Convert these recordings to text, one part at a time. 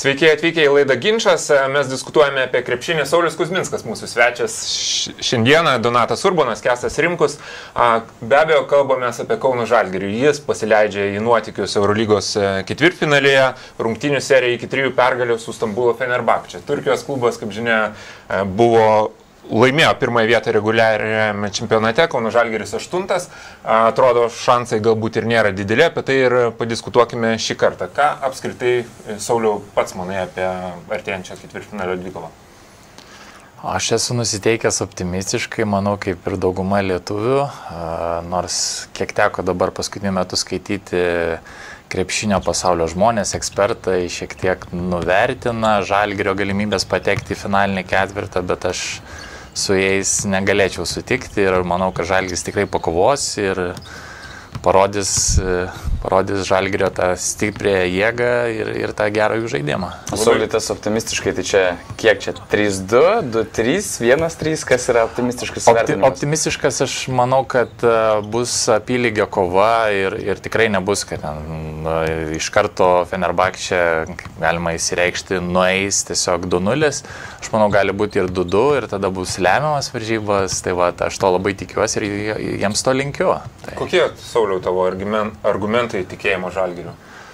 Sveiki atvykę į laidą Ginčas. Mes diskutuojame apie krepšinį. Saulius Kuzminskas, mūsų svečias šiandieną, Donatas Urbonas, Kęstas Rimkus. Be abejo, kalbame apie Kauno Žalgirį. Jis pasileidžia į nuotykius Eurolygos ketvirtfinalėje. Rungtynių serija iki 3 pergalių su Stambulo Fenerbahče. Turkijos klubas, kaip žinia, laimėjo pirmąją vietą reguliariame čempionate, Kauno Žalgiris 8. Atrodo, šansai galbūt ir nėra dideli, apie tai ir padiskutuokime šį kartą. Ką apskritai, Sauliau, pats manai apie artėjančią ketvirtfinalio dvikovą? Aš esu nusiteikęs optimistiškai, manau, kaip ir dauguma lietuvių, nors kiek teko dabar paskutiniu metu skaityti krepšinio pasaulio žmonės, ekspertai šiek tiek nuvertina Žalgirio galimybės patekti į finalinį ketvirtą, bet aš su jais negalėčiau sutikti ir manau, kad Žalgiris tikrai pakovos ir parodys Žalgirio tą stiprią jėgą ir tą gerą jų žaidimą. Saulitas optimistiškai, tai čia kiek čia? 3-2, 2-3, 1-3, kas yra optimistiškas vertinimas? Optimistiškas, aš manau, kad bus apylygio kova ir tikrai nebus, kad ten iš karto Fenerbahče, galima įsireikšti, nueis tiesiog 2-0. Aš manau, gali būti ir 2-2 ir tada bus lemiamas varžybas, tai va, aš to labai tikiuosi ir jiems to linkiu. Tai. Kokie, Sauliau, tavo argumentai tikėjimo Žalgiriu?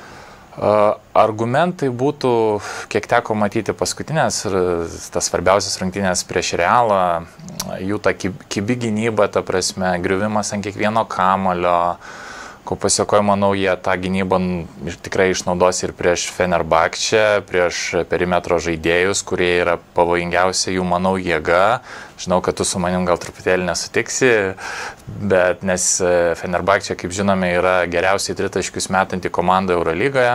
Argumentai būtų, kiek teko matyti paskutinės, tas svarbiausias rungtynės prieš Realą, jų ta kibi gynyba, ta prasme, griuvimas ant kiekvieno kamulio, ko pasiekoju, manau, jie tą gynybą tikrai išnaudos ir prieš Fenerbahče, prieš perimetro žaidėjus, kurie yra pavojingiausia jų, manau, jėga. Žinau, kad tu su manim gal truputėlį nesutiksi, bet nes Fenerbahče, kaip žinome, yra geriausiai tritaškius metanti komanda Eurolygoje.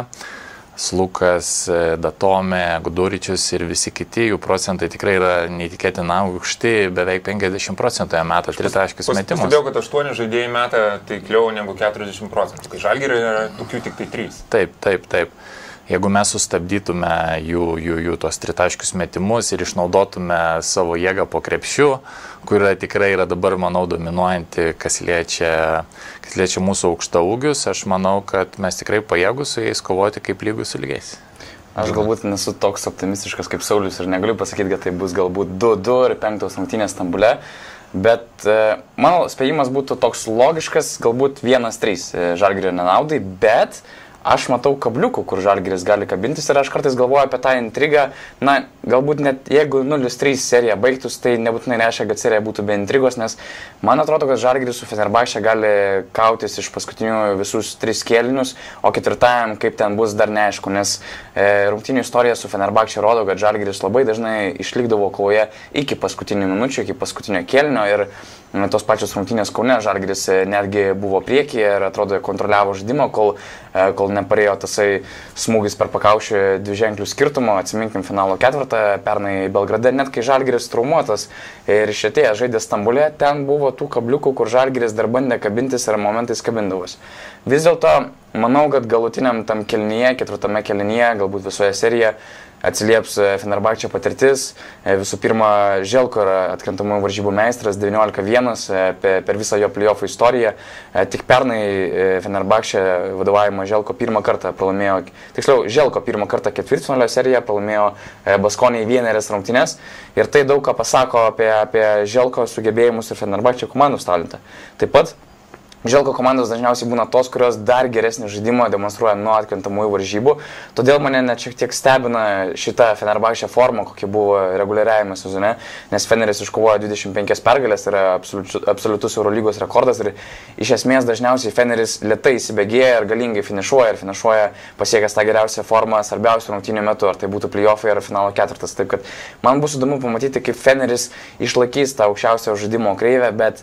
Slukas, Datome, Guduričius ir visi kiti, jų procentai tikrai yra neįtikėtina aukšti, beveik 50% meta tritaškius metimus. Pastebėjau, kad 8 žaidėjai meta taikliau negu 40%, kai Žalgirio yra tokių tik tai 3. Taip. Jeigu mes sustabdytume jų tos tritaškius metimus ir išnaudotume savo jėgą po krepšiu, kuri tikrai yra dabar, manau, dominuojanti, kas liečia mūsų aukštaūgius, aš manau, kad mes tikrai pajėgus su jais kovoti kaip lygus su lygiais. Aš galbūt nesu toks optimistiškas kaip Saulius ir negaliu pasakyti, kad tai bus galbūt 2-2 ir 5 rungtynės Stambule, bet mano spėjimas būtų toks logiškas, galbūt 1-3 Žalgirio nenaudai, bet aš matau kabliukų, kur Žalgiris gali kabintis ir aš kartais galvoju apie tą intrigą. Na, galbūt net jeigu 0-3 serija baigtus, tai nebūtinai reiškia, kad serija būtų be intrigos, nes man atrodo, kad Žalgiris su Fenerbahče gali kautis iš paskutinių visus 3 kėlinius, o ketvirtajam kaip ten bus dar neaišku, nes rungtynių istorija su Fenerbahče rodo, kad Žalgiris labai dažnai išlikdavo kovoje iki paskutinių minučių, iki paskutinio kėlinio ir tos pačios rungtynės Kaune Žalgiris netgi buvo priekyje ir atrodo kontroliavo žaidimą, kol neparėjo tasai smūgis per pakaušį 2-ženklių skirtumo, atsiminkim finalo 4 pernai Belgrade, net kai Žalgiris traumuotas ir išėtėje žaidė Stambule, ten buvo tų kabliukų, kur Žalgiris dar bandė kabintis ir momentais kabindavos. Vis dėlto, manau, kad galutiniam tam kėlinyje, 4 kėlinyje, galbūt visoje serijoje atsilieps Fenerbahče patirtis. Visų pirma, Želko yra atkrintamųjų varžybų meistras, 19-1 per visą jo playoffų istoriją. Tik pernai Fenerbahče vadovavimo Želko pirmą kartą pralaimėjo, tiksliau, Želko pirmą kartą ketvirtfinalio seriją pralaimėjo Baskonijai 1 rungtynes. Ir tai daug ką pasako apie Želko sugebėjimus ir Fenerbahče komandos talentą. Taip pat Želko komandos dažniausiai būna tos, kurios dar geresnį žaidimą demonstruoja nuo atkrintamųjų varžybų. Todėl mane net šiek tiek stebina šita Fenerbahče forma, kokia buvo reguliariajame sezone, nes Feneris iškovojo 25 pergalės, tai yra absoliutus Eurolygos rekordas ir iš esmės dažniausiai Feneris lėtai įsibėgėja ir galingai finišuoja pasiekęs tą geriausią formą svarbiausių rungtynių metu, ar tai būtų playoffai ar finalo 4. Taip kad man bus įdomu pamatyti, kaip Feneris išlaikys tą aukščiausią žaidimo kreivę, bet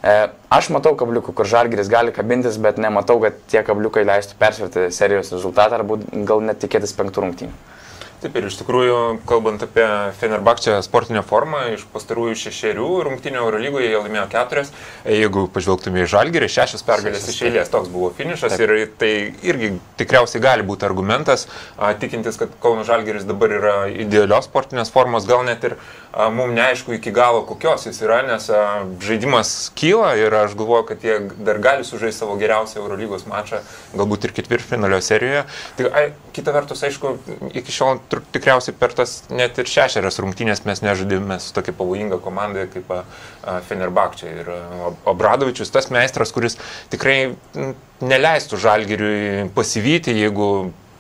aš matau kabliukų, kur Žalgiris gali kabintis, bet nematau, kad tie kabliukai leistų persverti serijos rezultatą arba gal net tikėtis 5 rungtynių. Taip ir iš tikrųjų, kalbant apie Fenerbahče sportinę formą, iš pastarųjų 6 rungtynių Eurolygoje jie laimėjo 4. Jeigu pažvelgtume į Žalgirį, 6 pergalės iš eilės, toks buvo finišas. Taip. Ir tai irgi tikriausiai gali būti argumentas, tikintis, kad Kauno Žalgiris dabar yra idealios sportinės formos, gal net ir mums neaišku iki galo kokios jis yra, nes žaidimas kyla ir aš galvoju, kad jie dar gali sužaisti savo geriausią Eurolygos mačą, galbūt ir ketvirtfinalio serijoje. Tai, kita vertus, aišku, iki šiol tikriausiai per tas net ir 6 rungtynės mes nežaidėme su tokia pavojinga komanda kaip Fenerbahčė. Ir Obradovičius, tas meistras, kuris tikrai neleistų Žalgiriui pasivyti, jeigu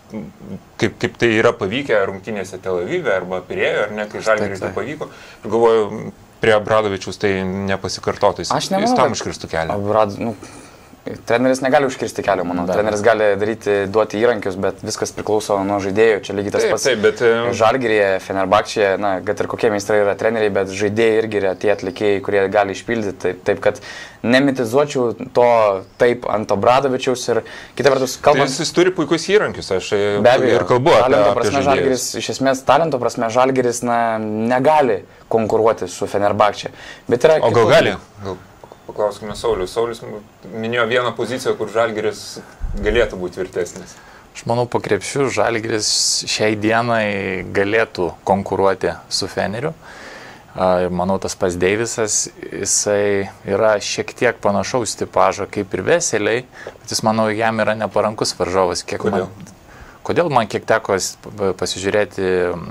kaip tai yra pavykę rungtynėse Tel Avive arba Pirėjo, ar ne, kai Žalgiriui tai pavyko. Ir galvoju, prie Obradovičius tai nepasikartotų, jis tam užkirstų kelią. Treneris negali užkirsti kelio, manau. Treneris gali duoti įrankius, bet viskas priklauso nuo žaidėjų. Čia lygiai tas pats. Bet Žalgiryje, Fenerbahčėje, kad ir kokie meistrai yra treneriai, bet žaidėjai irgi yra tie atlikėjai, kurie gali išpildyti. Taip kad nemitizuočiau to taip ant Obradovičiaus ir kita vertus kalbant. Jis turi puikius įrankius, aš be abejo, ir kalbu apie Žalgiris. Iš esmės, talento prasme, Žalgiris negali konkuruoti su Fenerbahčė. O gal gali? Paklauskime Saulius. Saulius minėjo vieną poziciją, kur Žalgiris galėtų būti tvirtesnis. Aš manau, po krepšių Žalgiris šiai dienai galėtų konkuruoti su Feneriu. Manau, tas pats Deivisas, jisai yra šiek tiek panašaus tipažo kaip ir Veseliai, bet jis, manau, jam yra neparankus varžovas. Kodėl man kiek teko pasižiūrėti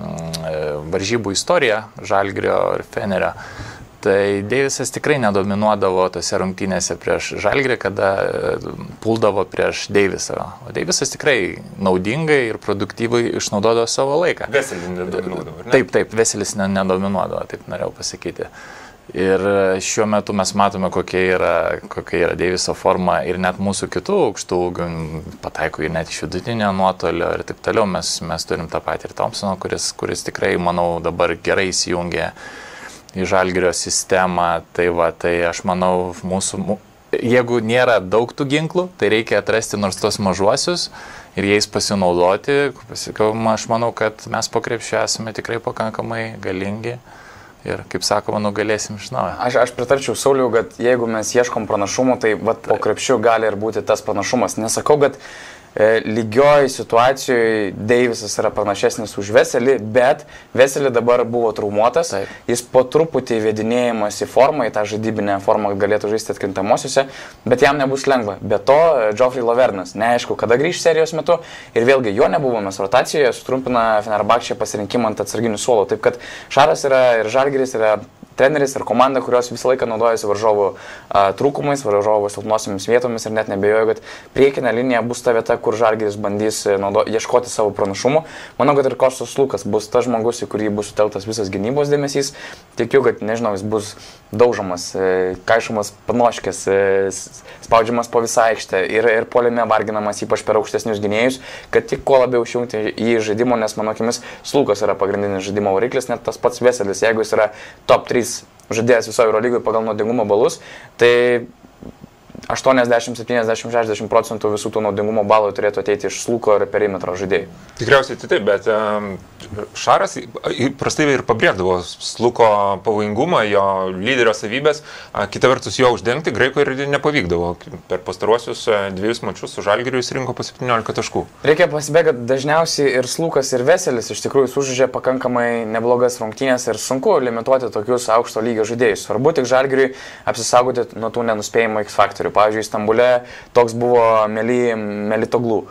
varžybų istoriją Žalgirio ir Fenerio, tai Deivisas tikrai nedominuodavo tose rungtynėse prieš Žalgirį, kada puldavo prieš Deivisą. O Deivisas tikrai naudingai ir produktyvai išnaudodavo savo laiką. Veselis nedominuodavo, ne? Taip, Veselis nedominuodavo, taip norėjau pasakyti. Ir šiuo metu mes matome, kokia yra Deiviso forma ir net mūsų kitų aukštų ūgių, pataiko ir net iš vidutinio nuotolio ir taip toliau. Mes turim tą patį ir Thompsoną, kuris tikrai, manau, dabar gerai įsijungė į Žalgirio sistemą. Tai aš manau, jeigu nėra daug tų ginklų, tai reikia atrasti nors tos mažuosius ir jais pasinaudoti. Aš manau, kad mes po krepšio esame tikrai pakankamai galingi ir, kaip sakoma, nugalėsim iš naujo. Aš pritarčiau Sauliui, kad jeigu mes ieškom pranašumų, tai po krepšiu gali ir būti tas pranašumas. Nesakau, kad lygioj situacijoje Deivisas yra pranašesnis už Veselį, bet Veselį dabar buvo traumuotas. Taip. Jis po truputį įvedinėjimas į formą, į tą žaidybinę formą galėtų žaisti atkrintamosiuose, bet jam nebus lengva. Be to, Geoffrey Lauvernas, neaišku, kada grįž serijos metu ir vėlgi jo nebuvo, mes rotacijoje sutrumpina Fenerbahčė pasirinkimą ant atsarginių suolo. Taip kad Šaras yra ir Žalgiris yra treneris ir komanda, kurios visą laiką naudojasi varžovų trūkumais, varžovų silpnosiomis vietomis ir net nebejoju, kad priekinė linija bus ta vieta, kur Žalgiris bandys ieškoti savo pranašumų. Manau, kad ir Kostas Lukas bus tas žmogus, į kurį bus sutelktas visas gynybos dėmesys. Tikiu, kad, nežinau, jis bus daužomas, kaišomas panoškės, spaudžiamas po visą aikštę ir puolime varginamas ypač per aukštesnius gynėjus, kad tik kuo labiau išjungti į žaidimo, nes mano akimis Lukas yra pagrindinis žaidimo variklis, net tas pats Veselis, jeigu jis yra top 3 žaidėjas visoje Eurolygoje pagal naudingumo balus, tai 80, 70, 60% visų tų naudingumo balų turėtų ateiti iš Sluko ir perimetro žaidėjų. Tikriausiai tai taip, bet Šaras prastai ir pabrėždavo Sluko pavojingumą, jo lyderio savybės, kita vertus jo uždengti Graikui ir nepavykdavo. Per pastaruosius 2 mačus su Žalgiriu jis rinko po 17 taškų. Reikia pasibėgti, kad dažniausiai ir Slukas, ir Veselis iš tikrųjų sužaidžia pakankamai neblogas rungtynės ir sunku limituoti tokius aukšto lygio žaidėjus. Svarbu tik Žalgiriui apsisaugoti nuo tų nenuspėjimų X faktorių. Pavyzdžiui, Stambule toks buvo Melitoglų.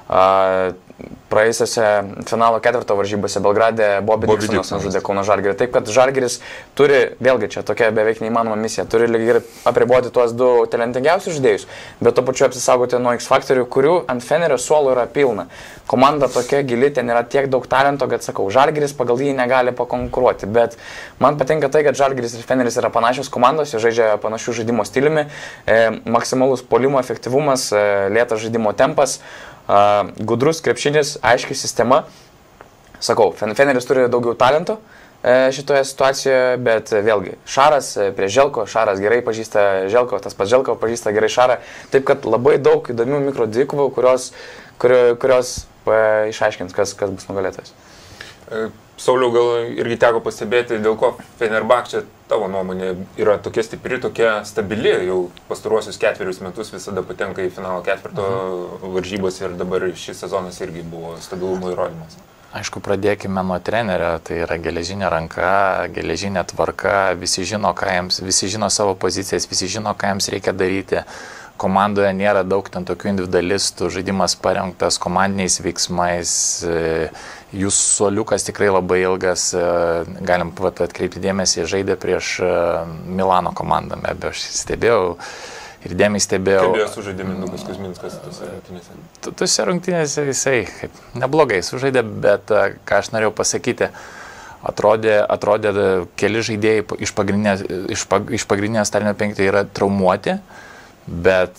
Praėjusiose finalo 4 varžybose Belgrade Bobby Dixonas nužudė Kauno Žalgirį. Taip, kad Žalgiris turi, vėlgi čia tokia beveik neįmanoma misija, turi ir apriboti tuos 2 talentingiausius žaidėjus, bet to pačiu apsisaugoti nuo X faktorių, kurių ant Fenerio suolo yra pilna. Komanda tokia gili, ten yra tiek daug talento, kad sakau, Žalgiris pagal jį negali pakonkuruoti, bet man patinka tai, kad Žalgiris ir Feneris yra panašios komandos, jie žaidžia panašių žaidimo stiliumi, maksimalus puolimo efektyvumas, lėtas žaidimo tempas, gudrus krepšinis, aiški sistema. Sakau, Feneris turi daugiau talento šitoje situacijoje, bet vėlgi, Šaras prie Želko, Šaras gerai pažįsta Želko, tas pats Želko pažįsta gerai Šarą, taip kad labai daug įdomių mikrodvikų, kurios išaiškins, kas bus nugalėtojas. Sauliau, gal irgi teko pastebėti, dėl ko Fenerbahčė, tavo nuomonė, yra tokia stipri, tokia stabili, jau pastaruosius 4 metus visada patenka į finalo 4 varžybas ir dabar šis sezonas irgi buvo stabilumo įrodymas. Aišku, pradėkime nuo trenerio, tai yra geležinė ranka, geležinė tvarka, visi žino savo pozicijas, visi žino, ką jiems reikia daryti. Komandoje nėra daug ten tokių individualistų, žaidimas parengtas komandiniais veiksmais, jų suoliukas tikrai labai ilgas, galim atkreipti dėmesį, žaidė prieš Milano komandą, be abejo, aš stebėjau. Ir dėmiai stebėjau. Kaip jie sužaidė Mindaugas Kuzminskas tose rungtynėse? Tose rungtynėse jisai neblogai sužaidė, bet ką aš norėjau pasakyti, atrodė keli žaidėjai iš pagrindinės starinio penkto yra traumuoti, bet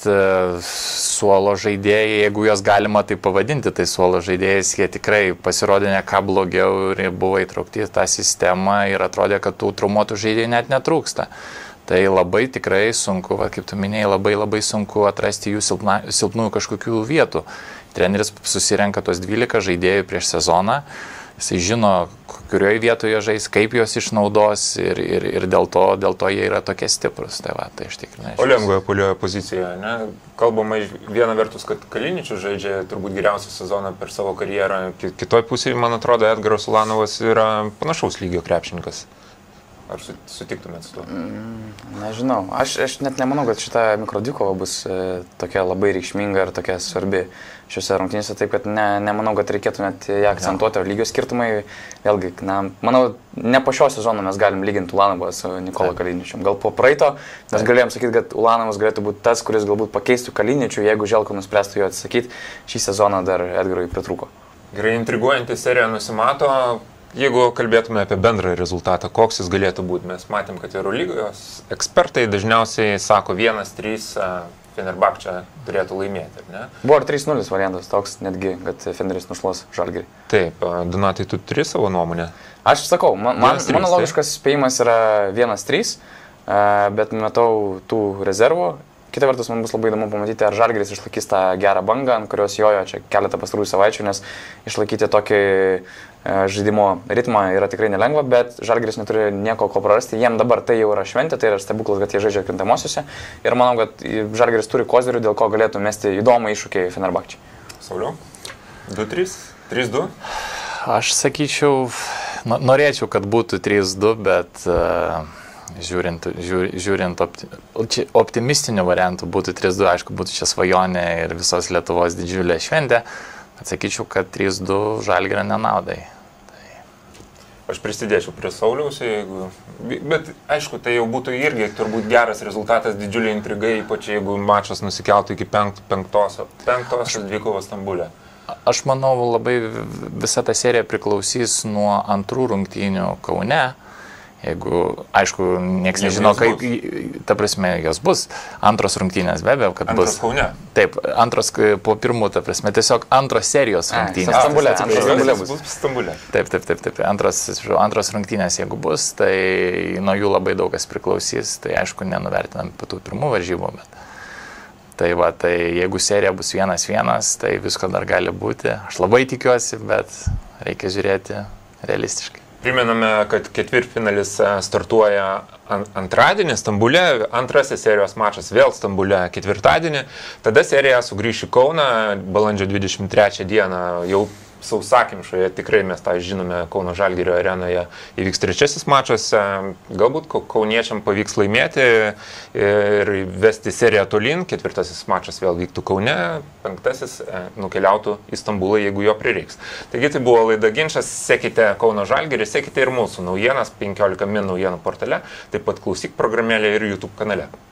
suolo žaidėjai, jeigu juos galima tai pavadinti, tai suolo žaidėjais, jie tikrai pasirodė ne ką blogiau ir buvo įtraukti į tą sistemą ir atrodė, kad tų traumuotų žaidėjų net netrūksta. Tai labai tikrai sunku, kaip tu minėjai, labai sunku atrasti jų silpnųjų kažkokių vietų. Treneris susirenka tos 12 žaidėjų prieš sezoną, jisai žino, kurioje vietoje žais, kaip juos išnaudos ir dėl to jie yra tokie stiprus. Tai aš tikrai nežinau. O lengvoje puolėjo pozicijoje, ne? Kalbama viena vertus, kad Kaliničius žaidžia turbūt geriausią sezoną per savo karjerą. Kitoj pusėje, man atrodo, Edgaras Ulanovas yra panašaus lygio krepšininkas. Ar sutiktumėt su tuo? Nežinau. Aš net nemanau, kad šita mikrodvikova bus tokia labai reikšminga ir tokia svarbi šiuose rungtynėse, taip kad nemanau, kad reikėtų net ją akcentuoti, o lygio skirtumai, vėlgi, manau, ne po šio sezono mes galim lyginti Ulanovą su Nikola Kaliničium. Gal po praeito mes galėjom sakyti, kad Ulanovas galėtų būti tas, kuris galbūt pakeistų Kaliničių, jeigu Želko nuspręstų jo atsakyti, šį sezoną dar Edgarui pritrūko. Gerai, intriguojantį seriją nusimato. Jeigu kalbėtume apie bendrą rezultatą, koks jis galėtų būti, mes matėm, kad Eurolygos ekspertai dažniausiai sako 1-3 Fenerbahčė turėtų laimėti, ar ne? Buvo ir 3-0 variantas toks, netgi, kad Feneris nušluos Žalgirį. Taip, Donatai, tu turi savo nuomonę? Aš sakau, mano logiškas spėjimas yra 1-3, bet matau tų rezervų. Kita vertus, man bus labai įdomu pamatyti, ar Žalgiris išlaikys tą gerą bangą, ant kurios jojo čia keletą pastarųjų savaičių, nes išlaikyti tokį žaidimo ritmą yra tikrai nelengva, bet Žalgiris neturi nieko ko prarasti. Jiem dabar tai jau yra šventė, tai yra stebuklas, kad jie žaidžia atkrintamosiose. Ir manau, kad Žalgiris turi kozirių, dėl ko galėtų mesti įdomų iššūkį Fenerbahčei. Sauliau? 2-3? 3-2? Aš sakyčiau, norėčiau, kad būtų 3-2, bet žiūrint optimistinių variantų būtų 3-2, aišku, būtų čia svajonė ir visos Lietuvos didžiulė šventė, atsakyčiau, kad 3-2 Žalgirio nenaudai. Aš prisidėčiau prie Sauliaus, bet aišku, tai jau būtų irgi turbūt geras rezultatas, didžiulė intriga, ypač jeigu mačas nusikeltų iki penktosios dvikovos Stambule. Aš manau, labai visa ta serija priklausys nuo antrų rungtynių Kaune. Jeigu, aišku, niekas nežino, kaip, ta prasme, jos bus. Antros rungtynės, be abejo, kad bus. Antros Kaune. Taip, antros po pirmų, ta prasme, tiesiog antros serijos rungtynės. Stambulė bus. Stambulė. Taip. Antros rungtynės, jeigu bus, tai nuo jų labai daug kas priklausys. Tai aišku, nenuvertinam tų pirmų varžybų, bet. Tai jeigu serija bus 1-1, tai visko dar gali būti. Aš labai tikiuosi, bet reikia žiūrėti realistiškai. Primename, kad ketvirtfinalis startuoja antradienį Stambule, antrasis serijos mačas vėl Stambule ketvirtadienį, tada serija sugrįš į Kauną balandžio 23 dieną, jau sausakimšoje, tikrai mes tą žinome, Kauno Žalgirio arenoje įvyks trečiasis mačas, galbūt kauniečiam pavyks laimėti ir vesti seriją tolyn, ketvirtasis mačas vėl vyktų Kaune, penktasis nukeliautų į Stambulą, jeigu jo prireiks. Taigi tai buvo laida Ginčas, sekite Kauno Žalgirį, sekite ir mūsų naujienas 15 min naujienų portale, taip pat klausyk programėlė ir YouTube kanale.